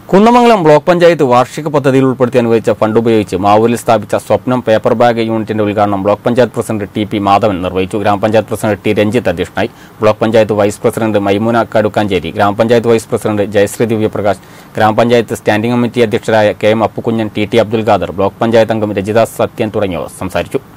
Kunnamangalam block panchayat വാർഷിക പദ്ധതിയിൽ ഉൾപ്പെടുത്തി അനുവദിച്ച ഫണ്ട് ഉപയോഗിച്ച് മാവൂരിൽ സ്ഥാപിച്ച സ്വപ്നം പേപ്പർ ബാഗ് യൂണിറ്റിന്റെ ഉദ്ഘാടനം block panchayat president T P. Madhavan നിർവഹിച്ചു. ഗ്രാമപഞ്ചായത്ത് പ്രസിഡന്റ് ടി. രഞ്ജിത്ത് അധ്യക്ഷനായി. Block panchayat vice president Maimoona Kadukkanchery, ഗ്രാമപഞ്ചായത്ത് വൈസ് പ്രസിഡന്റ് ജയശ്രീ ദിവ്യപ്രകാശ്, ഗ്രാമപഞ്ചായത്ത് സ്റ്റാൻഡിംഗ് കമ്മിറ്റി അധ്യക്ഷരായ K. M. Appukunjan, T. Abdul Khader, block panchayat അംഗം രജിത സത്യൻ തുടങ്ങിയവർ സംസാരിച്ചു.